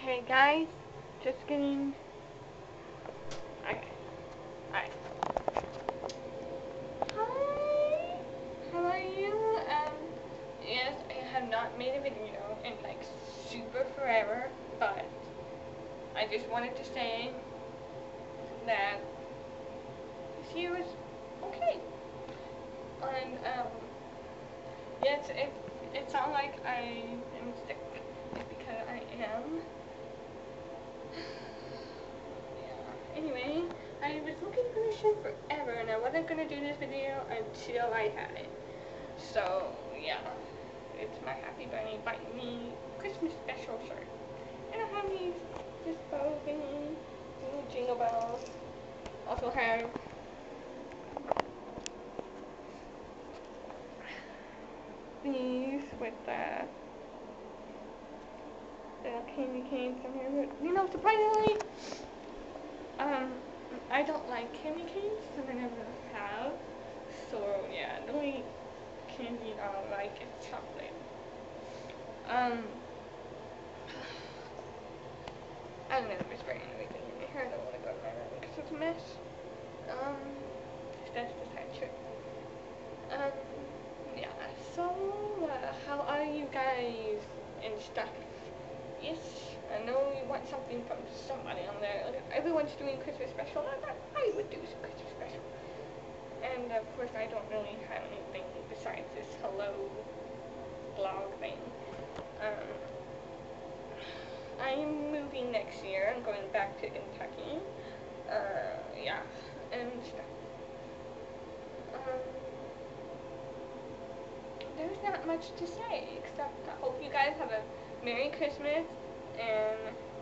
Okay, guys, just getting. Okay, alright. Hi, how are you? Yes, I have not made a video in like super forever, but I just wanted to say that this year was okay. And, yes, it sounds like I am sick. It's because I am. Yeah. Anyway, I was looking for this shit forever, and I wasn't gonna do this video until I had it. So, yeah. It's my Happy Bunny Bite Me Christmas special shirt. And I have this bow thingy, little jingle bells. Also have these with the candy canes on here. You know, surprisingly, I don't like candy canes, and I never have. So, yeah, the only candy I like is chocolate. I don't know, I'm spraying everything in my hair. I don't want to go to my room because it's a mess. That's the side trick. Yeah, so, how are you guys and stuff? Yes, I know you want something from somebody on there. Everyone's doing Christmas special. I would do some Christmas special. And, of course, I don't really have anything besides this hello blog thing. I'm moving next year. I'm going back to Kentucky. Yeah, and stuff. There's not much to say except I hope you guys have a Merry Christmas and